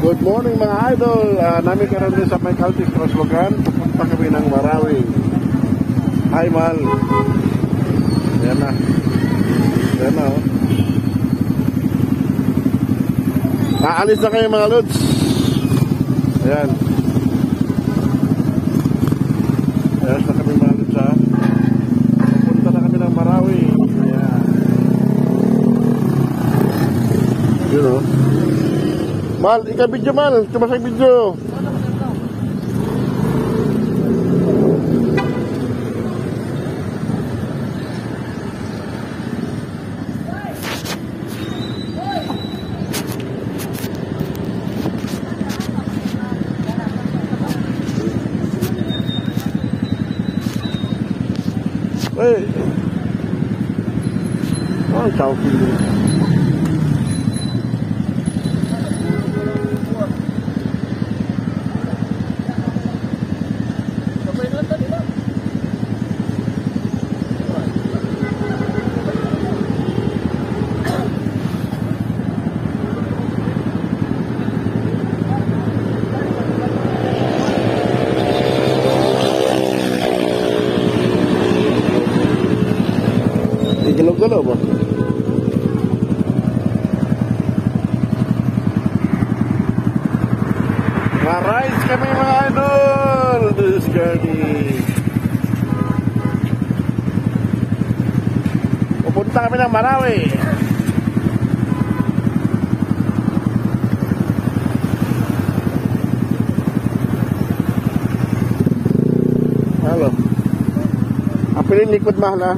Good morning mga idol. Namin karoon din sa may Caltis Crosslogan. Pupunta kami ng Marawi. Hi Mal. Yan na. Yan na oh. Aalis na kayo mga lods. Ayan. Ayan na kami mga lods ha. Pupunta na kami ng Marawi. Ayan. Yun oh. Mal, ika-video Mal, cuma saya video. Hey, oh, ciao figlio. Galaw-galaw ba? Ma-rides kami mga idol! This is Guardy. Pupunta kami ng Marawi. Halo. Apilin likod mahal ha.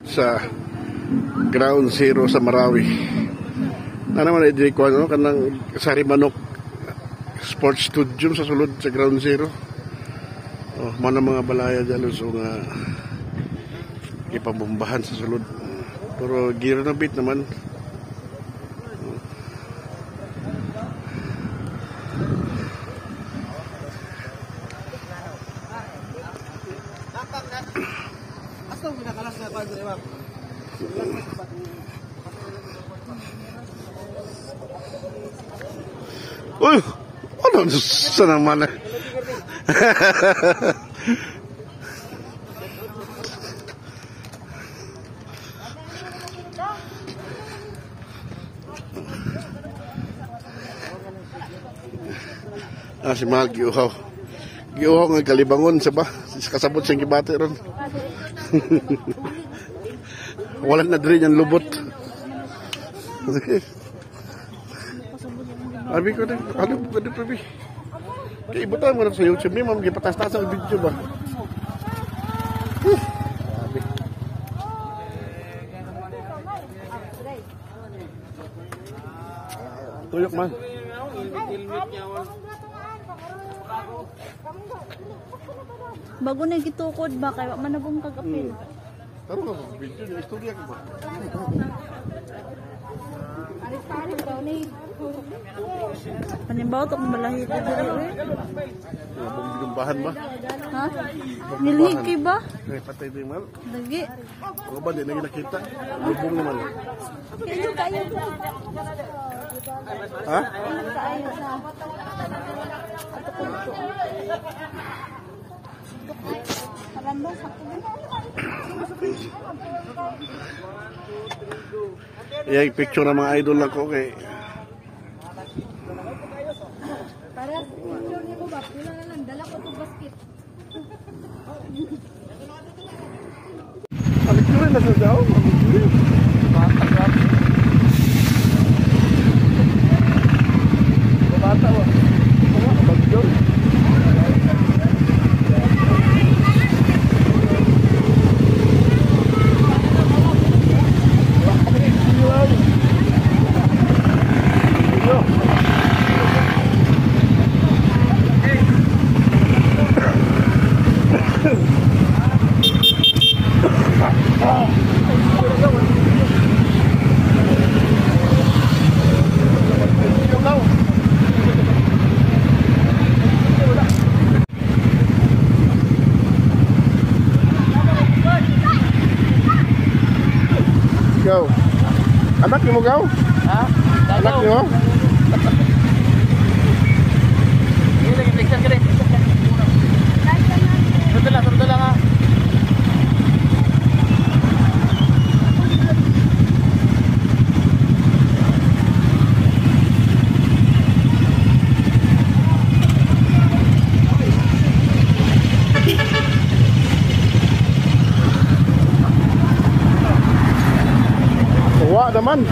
sa Ground Zero sa Marawi. Na naman ay di ko ano kanang Sari Manok Sports Studio sa sulod sa Ground Zero. Oh, mana mga balaya dyan so nga ipabombahan sa sulod. Pero gear na bit naman. Uy, ano sa naman eh. Si Mahal giuhaw. Giuhaw ng kalibangon sa ba? Kasabot siyang gibate ron. Wala na dre niyang lubot. Abi ko na, ano ba na pabi? Kaya ibutan mo na sa YouTube ni ma'am, gipatas-tas ang video ba? Tuyok man. Bago na gitukod ba kay wa man na bong kagapil. Taro ka video ni istorya ka ba? Aris-aris daw ni. Panimbaw to malahit na diri. Bumbahan ba? Ha? Nilhiki ba? Kaya patay din mal. Lagi. O ba di na nakita? Lubong naman. Kaya kayo. Ha? Kayo sa. Kalambang sa Iya, picture ng mga idol lang ko kay. para picture ni mo ba? Pila na lang dala ko to basket. Picture na sa daw. Bata wa. Bagyo. Go. Anak ni mo gaw? Ha? Anak ni mo? Ini lagi periksa ke deh. Betul lah ha. Tuwa naman.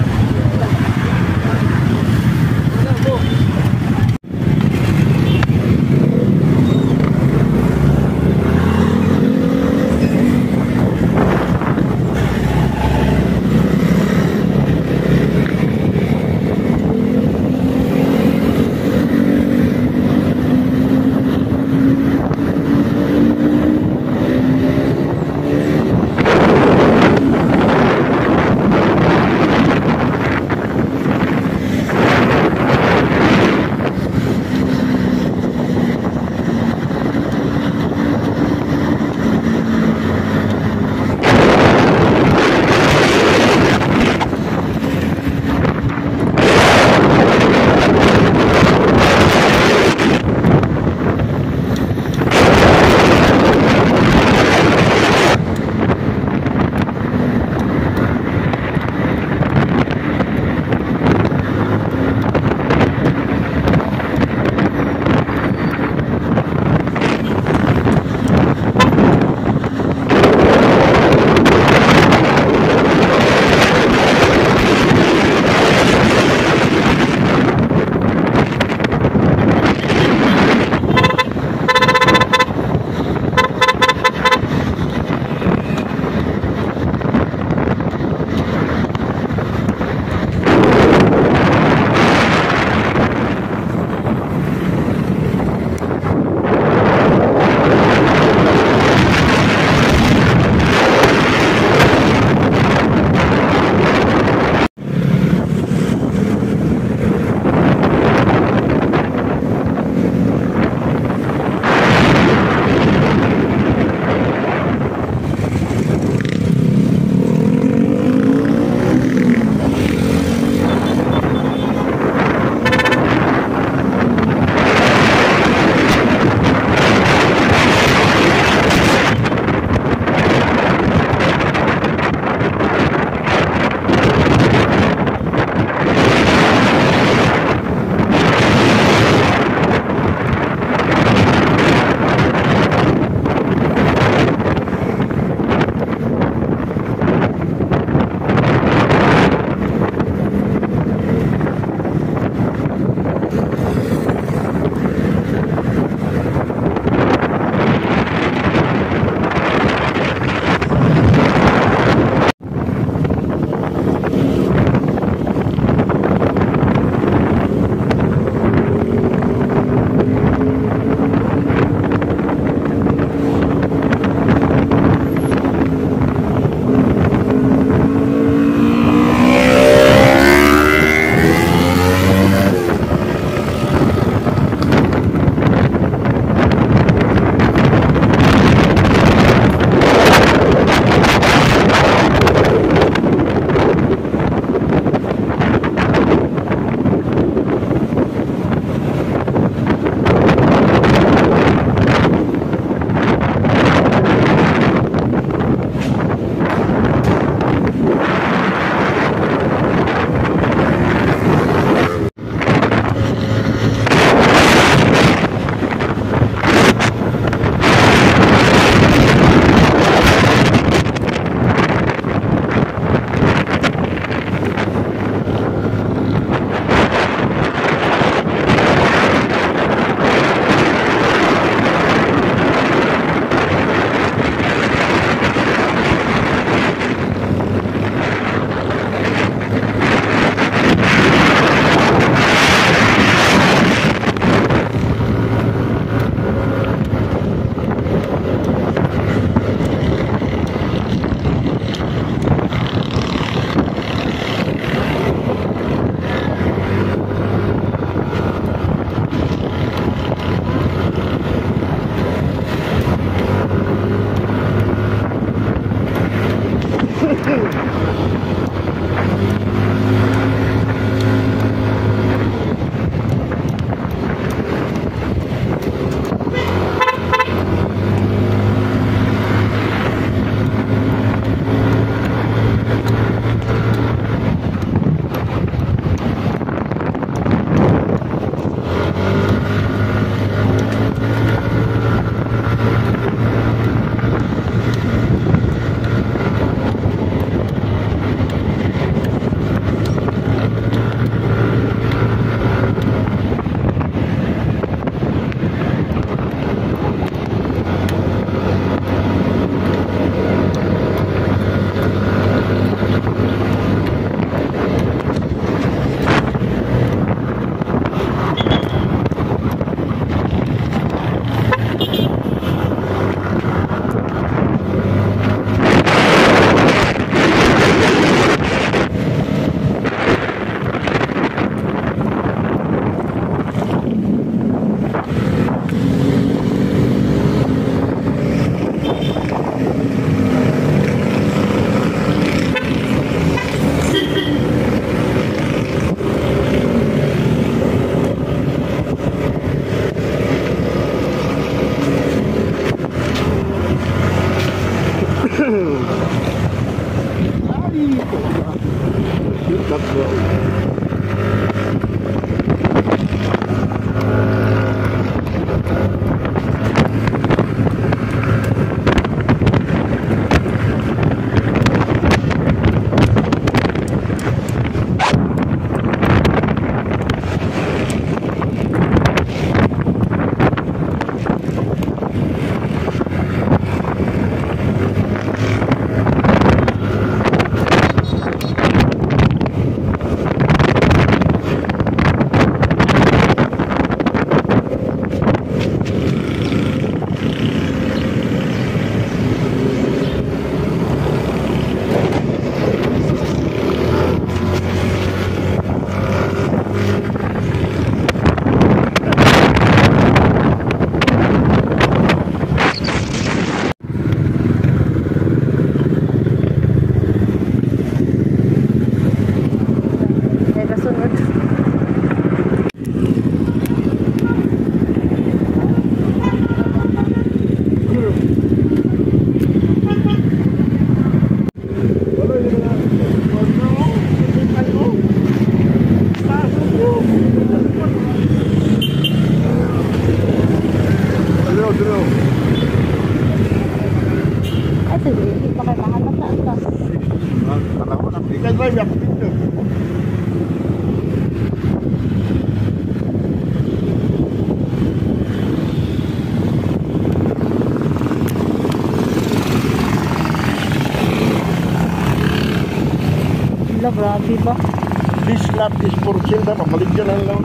Grabe ba? This lap is for sale na, pabalik dyan lang.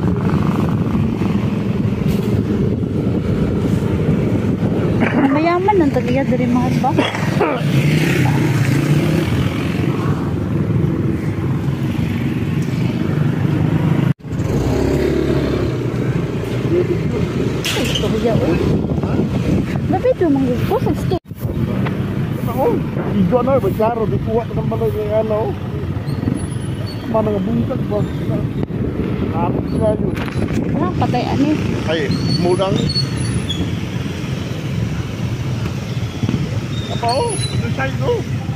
Mayaman ang tagiya dari mahal ba? Ito ba yan? Lapit yung mga gusto sa sto. Ako, igo na, may karo, di kuha ka ng balay ng ano. Mana nga bungkag ba? Nakakot na yun. Wala, patay ani. Ay, mudang. Apa o? Ito siya ito.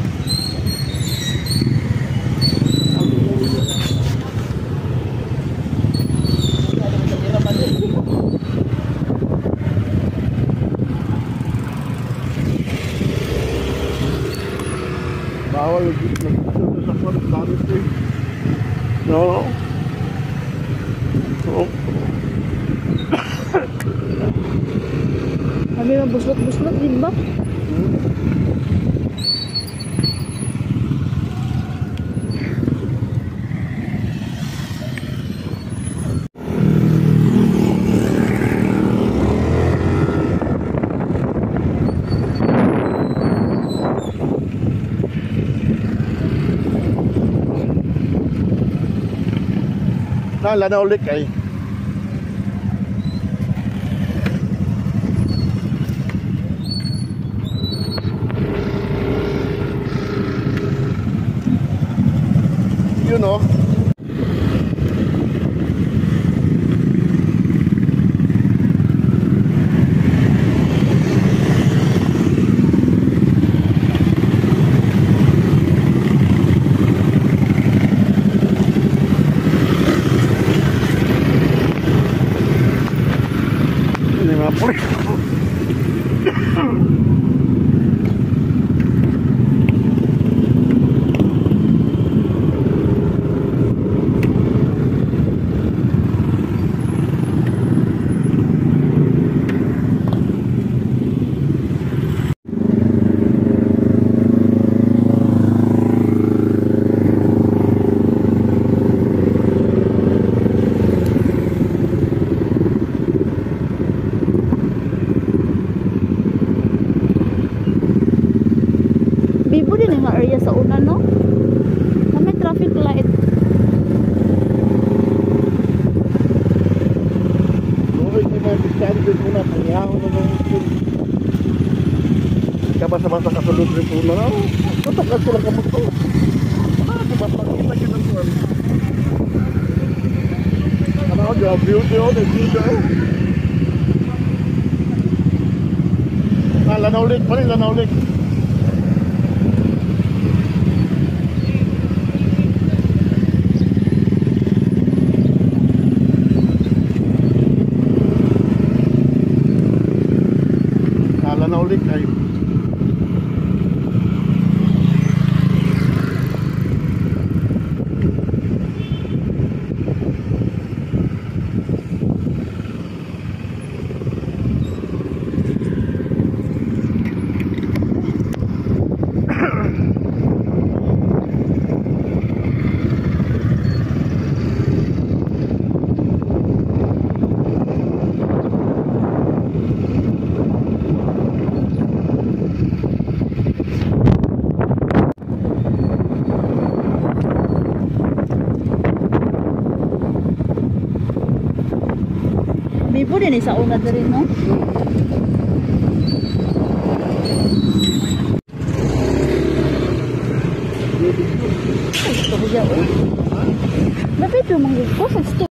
Bawal yung sa kwan, dami ito eh. No. Oh. Kami mabuslot-buslot din ba? Nala na ulit ay. yun oh. Ini mga pulis. Bibo din nga area sa una, no? Na may traffic light. Okay, hindi mo yung din muna. Pangyaho na ng school. Kabasa-basa kasulod rin muna na. Tatakas ko lang kamot ko. Kapapakita ka ng tuwan. Ano ako dyan? Beauty o, nag-video o. Lanaulik pa rin, lanaulik. Na ulit ay Bibo din sa una din, no? Ay, ito ko dyan. Lapit yung mga gusto.